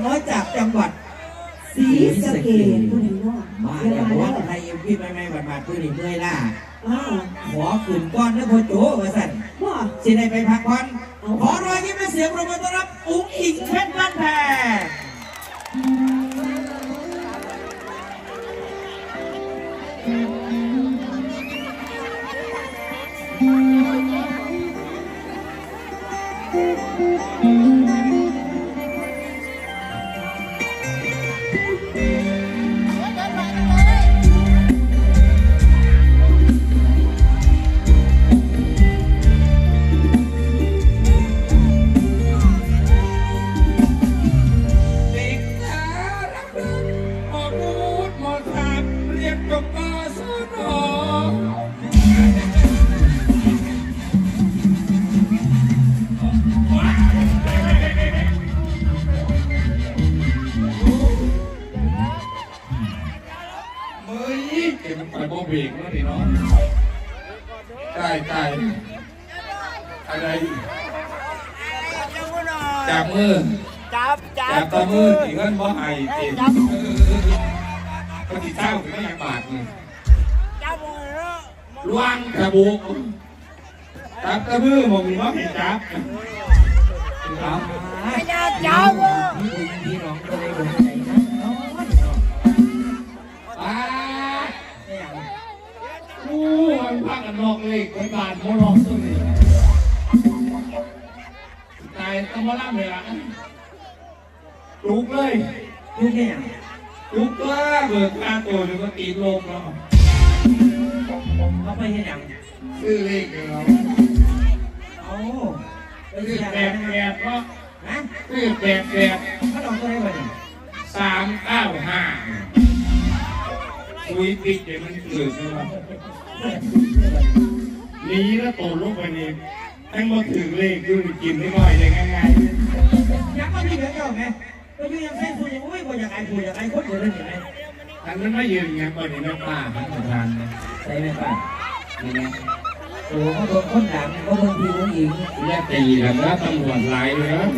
น้อยจากจังหวัดศรีสะเกษมาแล้วว่าใครยังพี่ไม่บาดผู้หญิงเมื่อยล่ะขอขืนก้อนนะพ่อโจ้มาสั่นสิได้ไปพักผ่อนขอรอยยิ้มและเสียงปรบมือต้อนรับอุ๋งอิงเพชรบ้านแพเบรกแล้วนี่เนาะตายอะไรจับมือจับตามือตีเงินบ่ไอตีก็ตีเจ้าถึงไม่อยากบาดเลยล่วงกระบุกจับตามือมองมีว่าเห็นจับจับพี่น้องก็เลยโดนใจนะมันพักกันนอกเลยคนบาดโมลองตัวนี้ตายต้องมาล่ำเลยล่ะลุกเลยลุกแค่ยังลุกก็เบิกค่าตัวหรือก็ตีลงเนาะเขาไปแค่ยังซื้อเลขเดียวเอาซื้อแบบเนาะนะซื้อแบบเขาลองตัวได้ไหม395คุยปิดเดี๋ยวมันเกิดขึ้นมานี้แล้วโตลงไปนี่ทั้งหมดถึงเลขดูกินได้ง่ายได้ง่ายยังก็มีเยอะเจ้าไงก็ยังใช้คุยยังไม่พออยากไอ้คุยอยากไอ้คนเดียวเลยยังไงอันนั้นไม่ยืนยังตอนนี้แม่ป้ามันสำคัญใช่ไหมป้านี่ไงโอ้เขาโดนคนด่าเขาบางทีเขาอิงแยกตีแล้วนะตำรวจไล่เลยนะ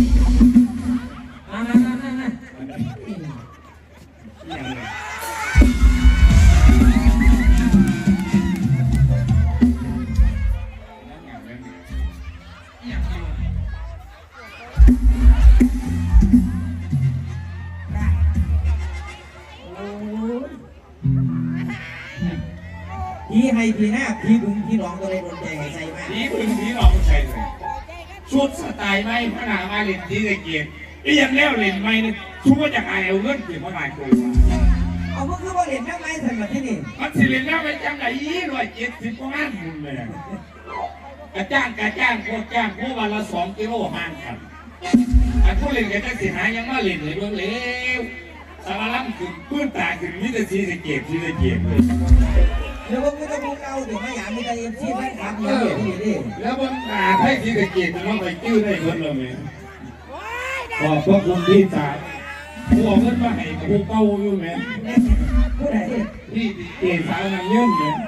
พี่ให้พี่หน้าพี่บึงพี่น้องก็เลยโดนใจใส่มากพี่บึงพี่น้องใส่เลยชุดสไตล์ไม่พนามาเล่นที่ตะเกียบอียังแล้วเล่นไม่เนี่ยชุดว่าจากไอเอาเงินเก็บมาหลายคนเอาเมื่อคือว่าเล่นแม่ไม่ทันมาที่นี่มันสิเล่นแม่ไม่จังไหน170กว่าล้านมุนเลยกระจ้างพวกจ้างพวกวันละ2 กิโลห่างกันอันพวกเล่นกันจะสิหายังมาเล่นเลยเบื้องเลี้ยวสารล้ำขึ้นพื้นตาขึ้นมิตรซีตะเกียบเลยแล้วมึงจะมึงเอาถึงไม่อยากมีใจเอ็มซีไม่ขับเลยแล้วมึงให้ที่ตะเกียบมึงไปจื้อได้เงินเลยขอบพระคุณที่จ่ายผู้เอาเงินมาให้ผู้เก้าอยู่ไหมผู้ใดที่เกียรติสาวน้ำเงินเนี่ย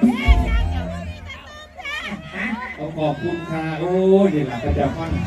ขอบคุณค่ะโอ้ยนี่แหละกระเจ้าฟัน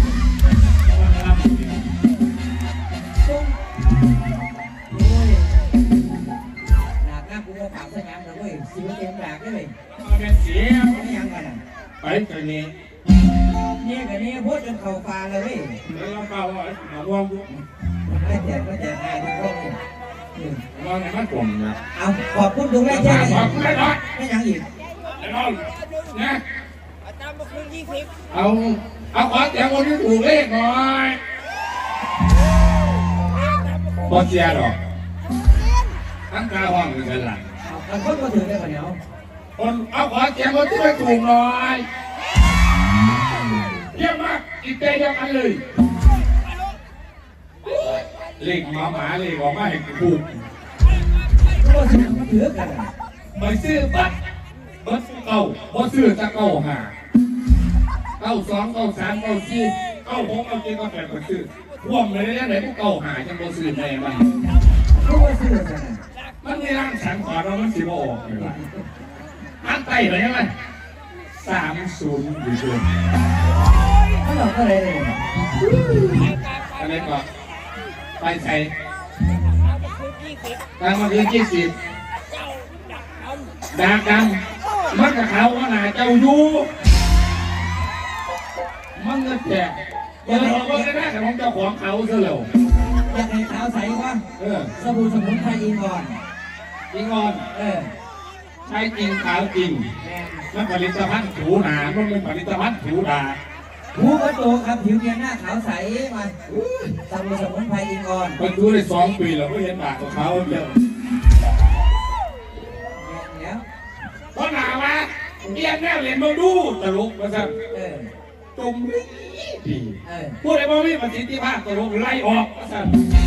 กูมาถามสัญญาณแล้วเว้ยสิว่าเต็มหลักได้เลยเป็นเสียไม่ยังกันไปกันนี่กันนี่พูดจนเข่าฟาเลยเว้ยแล้วเข่าว่าหาว่างไม่แจกให้ทุกคนว่างในมันกลมนะเอาขอบคุณทุกแม่แจ้ขอบคุณเลยนะไม่ยังอีกแล้วนะอาจารย์มาคืน20เอาขอแจกคนที่ถูกเลขหน่อยพอเชียร์หรอทั้งกาห้องกันหลังคนมาถึงได้ปะเนี่ยคนเอาขอแจกคนที่ไม่ถูกหน่อยเยี่ยมมากอีกใจเดียวกันเลยเลขหมาเลขออกมาให้ถูกก็ถือกันไปซื้อบัตรเก่าพอซื้อจะเก่าหา92 93 94 96 97 98ไปซื้อร่วมเลยเนี่ยไหนพวกเก่าหาจังพอซื้อแม่บ้างก็ไปซื้อกันมันในร่างฉันขอเรามันสิบออกเลยว่ะอันไต่ไปยังไง30อยู่ช่วงเขาหลอกอะไรเลยอะไรก่อนไปใส่ตามมาคือ20ดาดังมันกับเขาว่าหนาเจ้าอยู่มันเงินแจกเปิดออกมาได้แต่ของเจ้าของเขาซะแล้วอยากให้ขาวใสว่าสบู่สมุนไพรอิงอนใช้จริงขาวจริงมันผลิตภัณฑ์ถูหนามันเป็นผลิตภัณฑ์ถูดาถูกระโดดครับผิวเนียนหน้าขาวใสมาสบู่สมุนไพรอิงอนมันดูได้2 ปีแล้วก็เห็นปากของเขาเดียวเพราะหนามาเรียนแน่เรียนมาดูตลกมาสั่งจมดีพูดอะไรบ้างพี่ประสิทธิภาพตลกไล่ออกมาสั่ง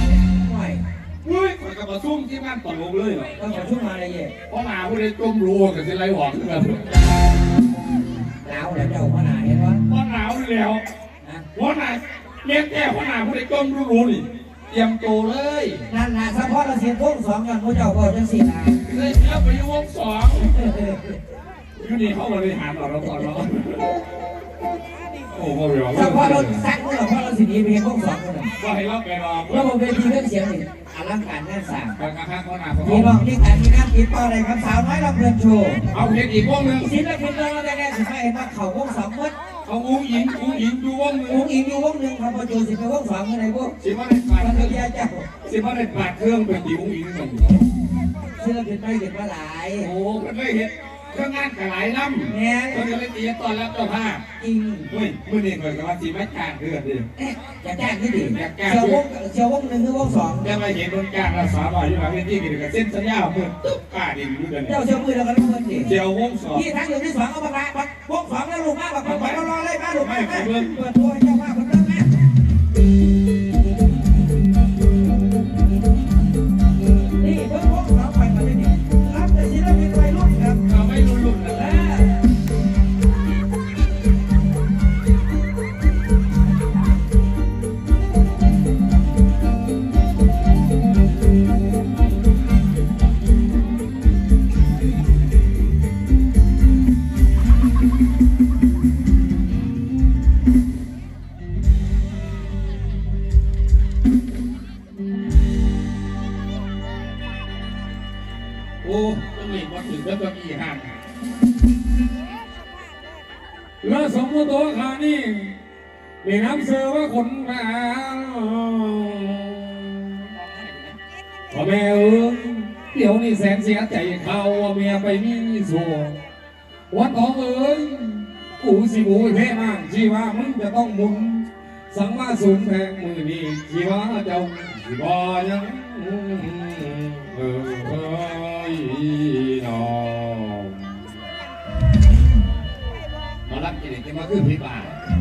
มันก็มาซุ่มที่บ้านตลกเลยเหรอก็มาซุ่มมาอะไรเงี้ยเพราะหนาพูดได้จมรัวกับจะไล่ออกกันหนาวแล้วเจ้าพ่อหนาเห็นวะพ่อหนาวแล้วพ่อหนาเลี้ยงแก่พ่อหนาพูดได้จมรัวนี่เตรียมโตเลยนั่นแหละเฉพาะเราเสียงวง2กันพวกเจ้าบอกจังสินะเลยแล้วไปวง2อยู่นี่เขาบริหารเราตอนเราโอ้โหเฉพาะเราสักเมื่อเพราะเราสินีเพียงวง2คนก็ให้เราไปรอแล้วบนเวทีเครื่องเสียงนี่อลังการแน่นสามการข้างพ่อหนามีร้องนี่การมีน้ำกินเปล่าอะไรครับสาวน้อยเราเพลินโชว์เอาเพลงอีกวงหนึ่งศิลปินเราได้แน่สิไม่เห็นว่าเขาวง2มัดเอาอุ้งอิงดูวงหนึ่งอุ้งอิงดูวงหนึ่งครับพอโจสิไปวง2กันไหนพวกสิว่าได้ปาดเครื่องเจ้าสิว่าได้ปาดเครื่องเป็นตีอุ้งอิงเหมือนศิลปินไม่เห็นมาหลายโอ้มันไม่เห็นเครื่องงานกับหลายลำเนี่ยเขาจะเล่นตีตอนรับเจ้าภาพจริงมือนี่เหมือนกับว่าสีไม่จ้างเดือดดิจะจ้างที่ดีเชียววงหนึ่งคือวง2 แต่มาเห็นคนจ้างเรา300อยู่หลังเวทีกันกับเส้นสัญญาเมื่อตุ๊บกาดินรู้กันเจ้าเชียวมือเราก็รู้กันดิเชียววง2 ที่ทั้งอยู่ที่2เอาปากกาวง2แล้วลูกมากแบบไปรอเลยมาลูกมาเปิดตัวให้เจ้าภาพคนเริ่มแม่นี่เพิ่งวง2ไปมาเลยนี่รับแต่ศิลปินวัยรุ่นครับเราไม่รุ่นนั่นแหละโอ้ต้องมีวัตถุแล้วก็มีห่างแล้วสมมติตัวขานี่มีน้ำเสือว่าคนมาพ่อแม่เดี๋ยวนี้แสนเสียใจเขาว่าเมียไปมีสัววัดทองกูสิบูเพ่มากชีว่ามึงจะต้องมุนสังมาสูงแพงมือนี่ชีว่าเจ้าชีว่ายังน้องมาลักกินจะมาขึ้นพิบาล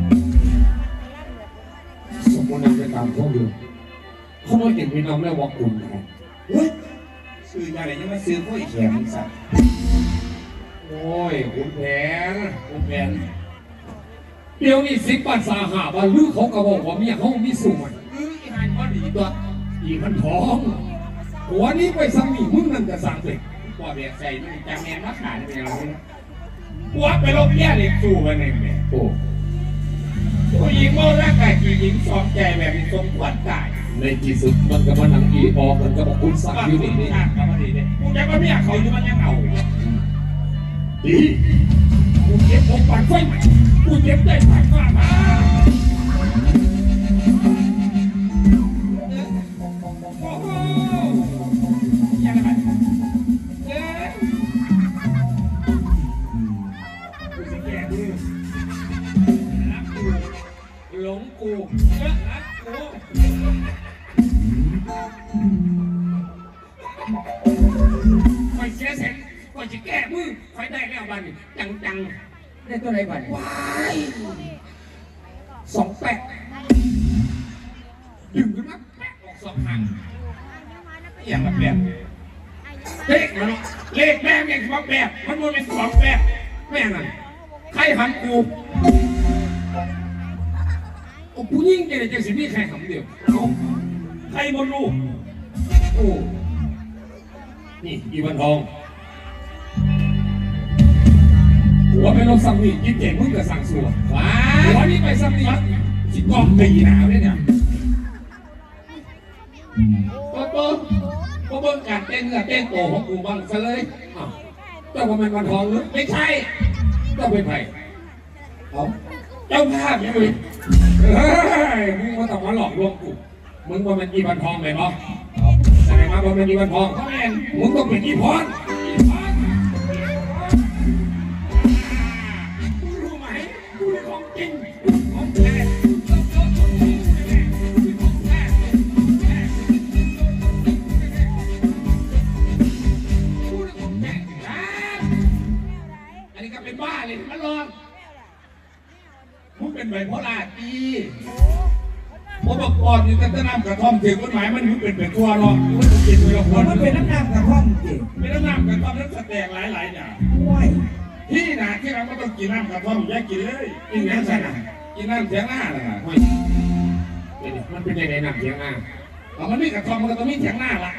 สมมตินั่งไปตามพวกเดียวเขาไม่เห็นพี่น้องแล้วว่าคุณครับซื้ออะไรยังไม่ซื้อพวกแขมสัตว์โอ้ยคุณแผนเดี๋ยวนี้10 บาทสาหาบาทลือเขาก็บอกว่ามีเขามีส่วนอีหันก็ดีตัวอีมันท้องหัวนี้ไปสั่งนี่มึงนั่นจะสั่งเด็กว่าเบียดใส่จำแนนมาขายเป็นอะไรหัวไปลบแย่เด็กสู่กันเองเนี่ยโอ้ผู้หญิงโม่ร่างกายผู้หญิงสองใจแบบมีทรงขวัญตายในที่สุดมันก็มาหนังอีออกมันก็บอกคุณสั่งอยู่นี่นี่กูจะมาเมียเขาอยู่มันยังเอาดีกูเจ็บผมปัดไฟกูเจ็บได้ปัดว่ามาหลงกูรักกูคอยเสียเส้นคอยจะแก้มือคอยได้แล้วบันจังได้ตัวไหนบันว้าย28ดึงขึ้นมาแป๊กออก2 ครั้งอย่างแบบเลขมันเลขแม่ยัง2 แบบมันมันเป็น2 แบบแม่นั่นใครหันกูโอ้ผู้หญิงจะได้จังสิมีใครคำเดียวใครบนลูกโอ้นี่อีวันทองหัวไปลบสั่งนี่กินเก่งมึงก็สั่งสัวว้าหัวนี่ไปสั่งนี่สิกองตีหนาวเนี่ยก็เบิ้งการเต้นเนื้อเต้นโตของกูบ้างซะเลยเจ้าว่าเป็นวันทองหรือไม่ใช่เจ้าเป็นใครเจ้าภาพยังไงมึงว่าต้องมาหลอกลวงกูมึงว่าเป็นอีวันทองไหมเนาะแสดงว่าเป็นอีวันทองเขาเองมึงต้องเป็นอีพรรู้ไหมกูเป็นของจริงของแท้อันนี้ก็เป็นบ้าเลยมันลองมึงเป็นใบโพลาตีผมบอกก่อนนี่จะน้ำกระท่อมถึงกฎหมายมันเป็นตัวหรอกมันกินไปกับคนมันเป็นน้ำกระท่อมจริงเป็นน้ำกระท่อมนั้นแสดงหลายอย่างที่หนาที่เราไม่ต้องกินน้ำกระท่อมแยกกินเลยกินน้ำใช่ไหมกินน้ำเสียงหน้าน่ะมันเป็นยังไงน้ำเสียงหน้ามันไม่กระท่อมมันก็ต้องมีเสียงหน้าละ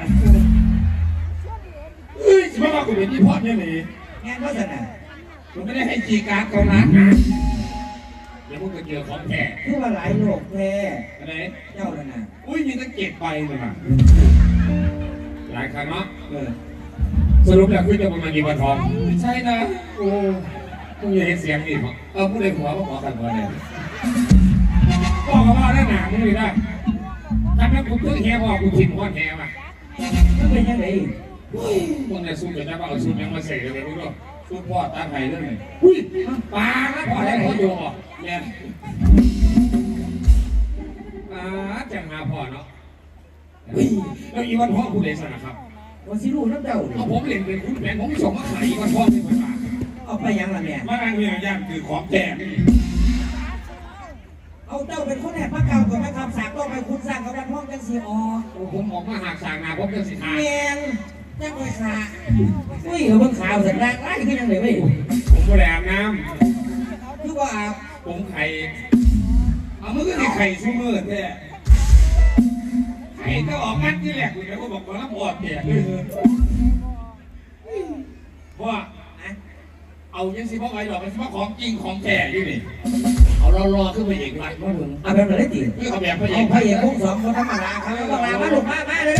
สิมากูเป็นยี่พอดเนี่ยนี่งานก็สนะมันไม่ได้ให้จีการเขานะเดี๋ยวพวกก็เจอของแท้คือว่าหลายโลกแท้อะไรเจ้าเลยนะมีตั้ง7 ใบเลยนะหลายครั้งเนาะสรุปแล้วคือจะประมาณกี่วันทองใช่นะโอ้มึงอย่าเห็นเสียงดิพูดในหัวก็ขอกันก่อนเนี่ยบอกกับว่าหน้าหนามึงเลยได้ถ้าแม่กูตึ้งแหบอกกูทิมหัวแหมามันเป็นยังไงมึงเนี่ยสู้กันได้ป่ะเอาสู้ยังมาเสกเลยมึงก็สู้พ่อตาไข่เรื่องไหนอุ้ยปลาแล้วพ่อได้พ่อโยกเนี่ยจังหาพ่อเนาะแล้วอีวันพ่อคุณเดชนะครับวันสิลูกน้ำเจ้าผมเล่นเป็นคุณแผนผมส่งมาขายอีวันพ่อที่คนมาเอาไปยังล่ะเนี่ยมาทางเรื่องย่างคือของแจกเอาเจ้าเป็นคนแอบพระเก่ากับพระคำสากต้องไปคุณสร้างกับวันพ่อกันสีอ๋อผมออกมาหากสางนาผมจะสิขาแมนจังเลยขาอุ้ยเขาเพิ่งข่าวสัญญาณไล่ขึ้นยังไงไม่ผมก็แหลมน้ำคือว่าผมไข่เอามือให้ไข่ชุ่มมืดเนี่ยไข่ก็ออกงัดที่แหลกคุณแล้วก็บอกว่ารับอดเนี่ยเพราะว่าเอายังสิพ่อไอ้ดอกมันสิพ่อของจริงของแท้อยู่นี่เอารอขึ้นไปอีกหลักมาถึงเอาแบบไหนตีนี่เขาแบบพระเอกพวก2 คนธรรมดาครับต้องลามาหลุดมาเลย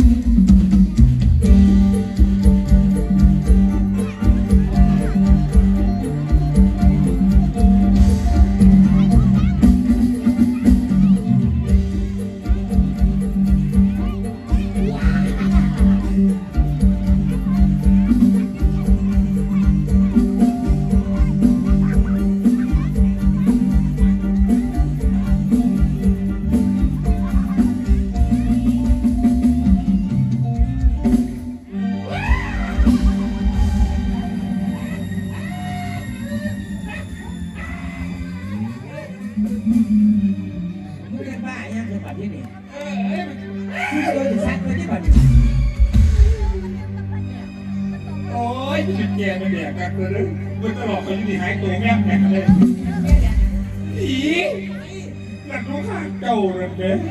มันตลอดไปอยู่ที่หายตัวแม่แข็งเลยอีหลักลูกข้างเก่าเลยเด้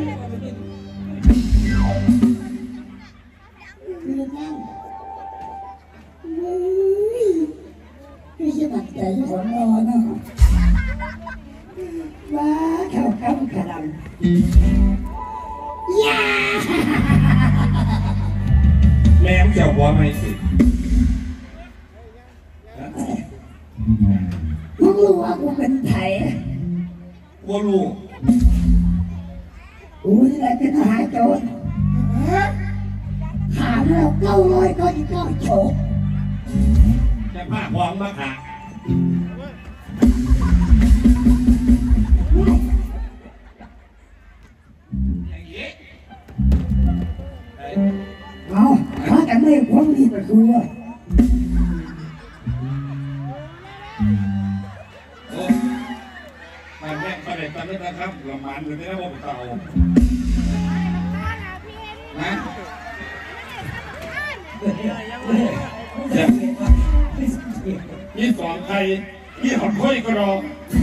พี่จะบัดใจของนอนเนาะว่าเข้าคำกระดำย่าแม่เจ้าบัวไม่สิมึงรู้ว่ากูเป็นไทยบัวลูกกูนี่แหละเป็นทหารโจรขาเรา900ก็อีก9 โฉกแต่ผ้าพองมาขาเอาถ้ากันไม่ความดีประตูมันแม่ประเด็นตอนนี้นะครับละมันอยู่ในระบบเก่านะยี่สองไทยยี่หอดค่อยก็รอ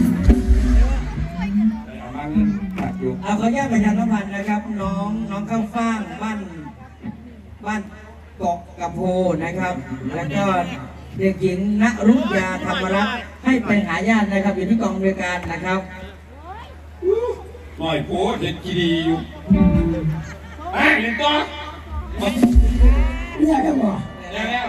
เอามาเงินตัดอยู่เอาขออนุญาตประชาสัมพันธ์นะครับน้องข้าวฟ่างบ้านเกาะกระโพนะครับแล้วก็เด็กหญิงณรุยาธรรมรัตน์ให้ไปหาญาตินะครับอยู่ที่กองบริการนะครับหน่อยโผล่เห็นกีดีอยู่ไปเล่นต่อเรียกได้บ่แล้ว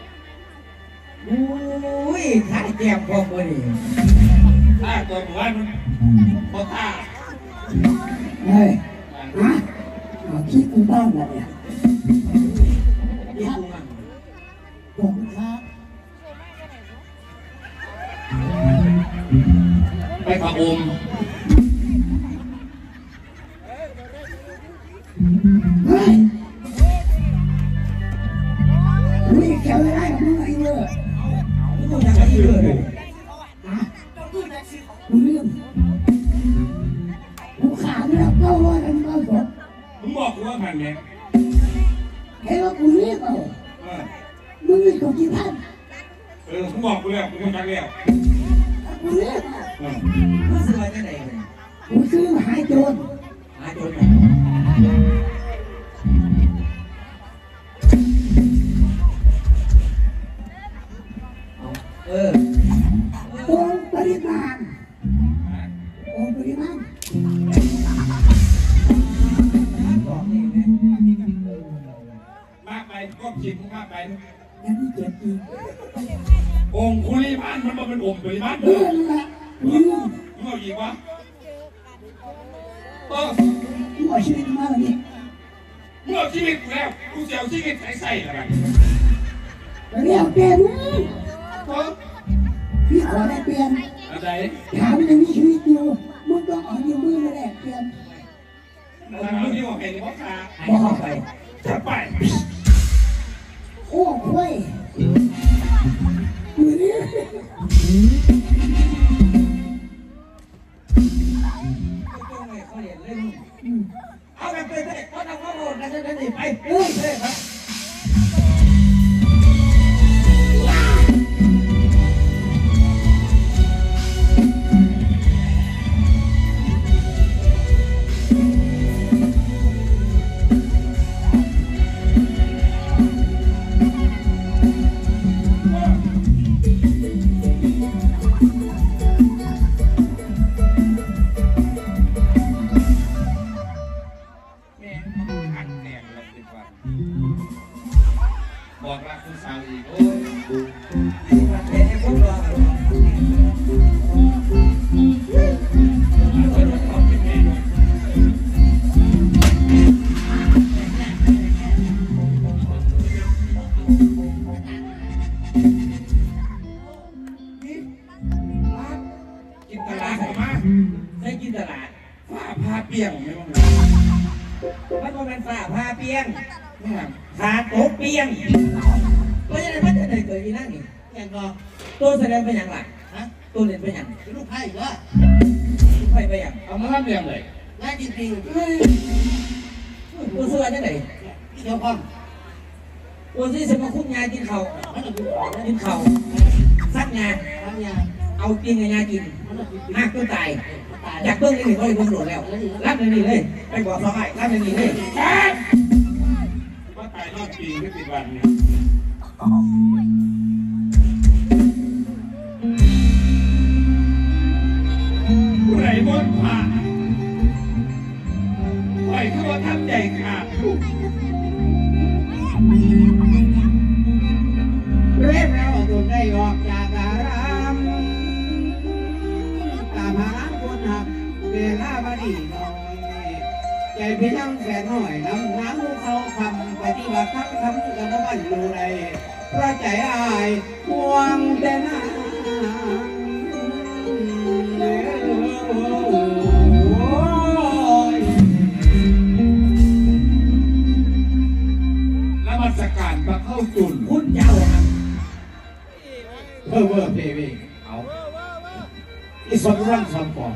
อุ้ยท่าแจมพอมือนี่ถ้าตัวหมู่บ้านมันพอท่าเฮ้ยฮะเอาขี้กูบ้านแล้วเนี่ยนี่กูมั่งผมครับไปพระอมเฮ้ยกูอีกแถวไม่ได้ของมึงไอ้เนอะกูอยากให้เลือดเลยฮะกูลืมกูขาดแล้วก็ว่ากันมาสดมึงบอกกูว่าพันเนี่ยเฮ้ยว่ากูรีบเอาเออมึงนี่กูกี่พันมึงบอกกูแล้วกูไม่ทักแล้วกูรีบเอากูซื้อมาจากไหนเลยกูซื้อมาหาโจรหาโจรเออองค์ปริมาณองค์ปริมาณบอกนี่นะมากไปก็จิตมึงมากไปยังไม่เจ็บอีกองคุลิมานมันมาเป็นองค์ปริมาณเรื่องละเรื่องมึงเอาอีกวะเออกูเอาชีวิตมาแล้วนี่มึงเอาชีวิตกูแล้วกูจะเอาชีวิตใส่อะไรเรียกเปลี่ยนเออพี่ขอได้เปลี่ยนอะไรถามยังมีชีวิตอยู่มึงต้องเอานิ้วมือมาแลกเปลี่ยนเอาที่ว่าเป็นพ่อค้าหายเข้าไปจะไปโอ้โว้ยกูนี่เขาเรียนเล่นเอาแบบไปเลยเขาทำข้อมูลกันจะได้ไปเฮ้ยเลยครับบอกรักคุณสาวอีกโอ้ยเป็นไอ้พวกเรากินตลาดออกมาได้กินตลาดฝ้าพาเปียงไม่ต้องมันก็เป็นฝ้าผ้าเปียงเนี่ยขาโต๊ะเปียงเพราะฉะนั้นมันจะได้เกิดอีนั่นนี่อย่างก็ตัวแสดงเป็นอย่างไรฮะตัวเล่นเป็นอย่างลูกไพ่ก็ไปไปอย่างเอามาทำเรียงเลยน่ากินจริงตัวเสื้อจะไหนเดี๋ยวพ่อตัวที่สมาคุ้มงานกินเขากินเขาซักงานทำยังเอากินงานกินมากตัวตายอยากเบิ้งนี่หนึ่งก็เลยเบิ้งโดดแล้วรับในนี้เลยไปบอกสองไอ้รับในนี้เลยว่าตายรอบปีไม่ติดวันเนี่ยผู้ใดบนผ่านปล่อยคือว่าทำใจขาดเรียบแล้วจนได้ออกจากอารามตามหาคนหักเวลาบดีน้อยใจเพียงแค่น้อยน้ำน้ำเขาคำปฏิบัติทั้งทำกันมันอยู่ในเพราะใจอายห่วงแต่น้ำแล้วมันสกัดมาเข้าจุนคุณเจ้าครับเวอร์เบบี้เอาอีสมรังสมปอง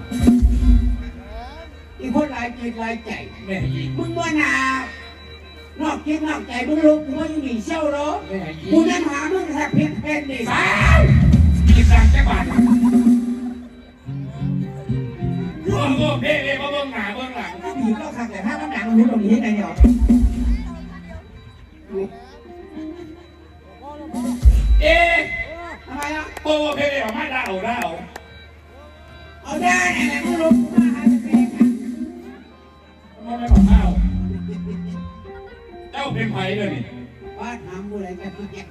อีคนหลายจิตหลายใจแม่ยิงมึงว่านานอกจิตนอกใจมึงรู้กูว่าอยู่หนีเชี่ยวเหรอแม่ยิงกูนั่นหามึงแทบพิษเป็นดิสาวกินต่างจังหวัดพวกพวกเพ่เลยมาเบื้องหน้าเบื้องหลังก็บีบก็ขัดแต่ถ้าน้ำหนักมันรู้ตรงนี้ยังไงเนี่ยเอ๊ะทำไมอ่ะพวกเพ่เลยออกมาด่าเอาด่าเอาเอาได้ไงมึงรู้กูมาหาเป็นไม่บอกข้าวเาเป็นไผ่เลยนี่บ้านทำบุไรกันเนี่ย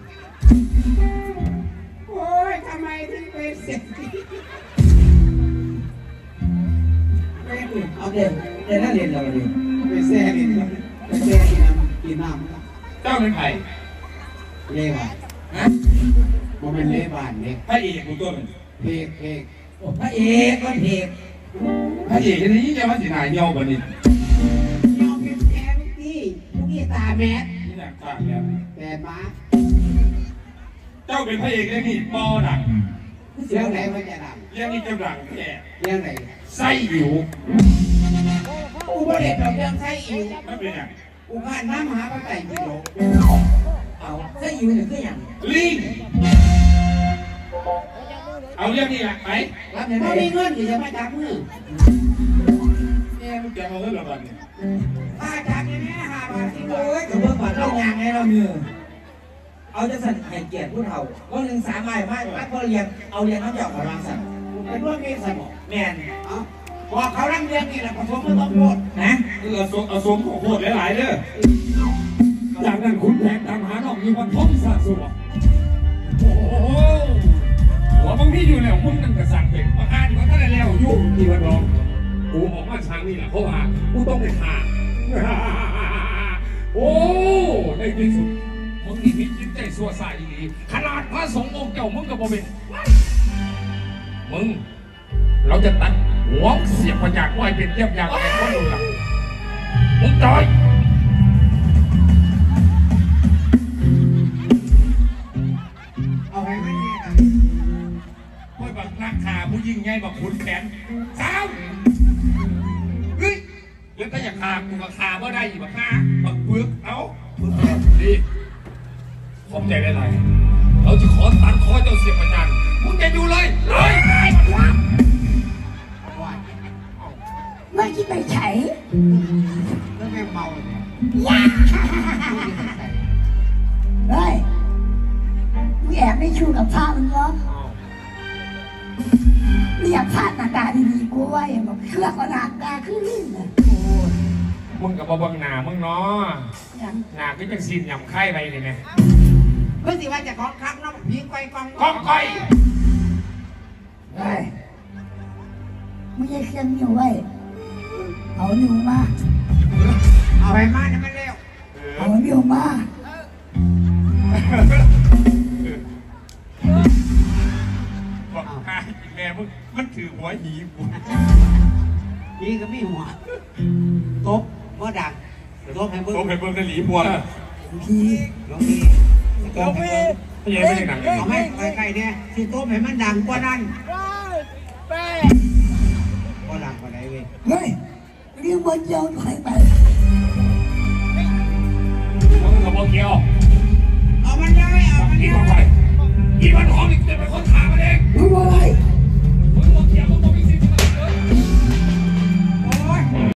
โอ้ยทำไมถึงเป็นเศรษฐีเอาเด่นนั่นเรียนเราดิไปแซ่ดิไปแซ่กินน้ำเจ้าเป็นไผ่เล่บานฮะมันเป็นเล่บานเนี่ยพระเอกกูตัวหนึ่งเพกเพกพระเอกก็เพกพระเอกอันนี้จะมาสิหนายเงาบันนี้ยอมเป็นแซ่ลูกพี่ตาแมสนี่หนักตาเนี่ยแปดม้าเจ้าเป็นพระเอกเลยนี่ปอดังเรื่องไหนมันจะดังเรื่องนี้จะดังแค่เรื่องไหนไส้หิวกูประเด็นเราเรื่องไส้อิวไม่เป็นอย่างกูผ่านน้ำหาพระไก่กิโลเอาใส่อยู่หนึ่งก็อย่างลิงเอาเรื่องนี้แหละไปรับในพไหนอมีเงินหรือจะมาจับมือเนี่ยมึงจะเอาเรื่องอะไรเนี่ยป้าจับยังไง5 บาท10 บาโอ้ยทกับเบอร์บัตรเราอย่างไงเราเนี่ยเอาจะสั่นให้เกียรติผู้เฒ่าวันหนึ่ง3 ไม้ไม่พอเรียนเอาเรียนน้ำหยอกกับรังสั่นเป็นพวกมีสมองแม่นเอาบอกเขาร่ำเรียนนี่แหละผสมไม่ต้องพูดนะเอาสมของโคตรหลายๆเด้อจากนั้นคุณแผนตามหาน้องอยู่วันท้องสะสวโอ้โหหัวมึงพี่อยู่แล้วมึงนั่งกระสังเป็นประกาศมันก็ได้แล้วยุ่งที่วันร้องกูออกมาทางนี่แหละเพราะว่ากูต้องไปหาโอ้ในที่สุดมึงนี่มีจิตใจสัวสายดีขนาดพระสงฆ์องค์เจ้ามึงก็บ่เป็นมึงเราจะตัดหัวเสียบมาจากไว้เป็นเทียบอย่างไรก็ดูละมึงจอยเอาไปไม่เนี่ยนะค่อยบักนักขาผู้ยิ่งใหญ่บักขุนแขนสาวเฮ้ยแล้วก็อยากขากูก็ขาบ่ได้อีกบักขาบักปึกเอาดีขอบใจได้ไรเราจะขอตัดคอเจ้าเสียบประจันมึงจะอยู่เลยเลยว่าไม่คิดไปใช้แล้วแม่เมาเนี่ยเฮ้ยมึงแอบไม่ชูกับพระมึงเหรอเรียกพระหน้าตาดีๆกูไว้บอกเครื่องก็หนักตาขึ้นลิ้นเลยมึงกับบังหนามึงเนาะอย่างหนาก็ยังซีนยำไข่ไปเลยไงเพื่อสิว่าจะของครับน้องพีไกกองก้องก้อยเฮ้ยมึงยังเครื่องนิ้วไว้เอานิ้วมาเอาไปมาเนี่ยมันเร็วเอานิ้วมาบอกหาแม่มึงมันถือหัวหีกูพีก็มีหัวตบเมื่อดังตบให้เบิ้งโตไปเบิ่งกันหลีบัวแล้วพี่ลงนี่ตบให้เบิ้งไม่ใช่ไม่ใช่หนังเอาไหมใกล้ๆเนี่ยสิตบให้มันดังกว่านั้นก็ดังกว่าไหนเว้ยเฮ้ยเรียกบนโยนใครไปมึงกับโมเกียว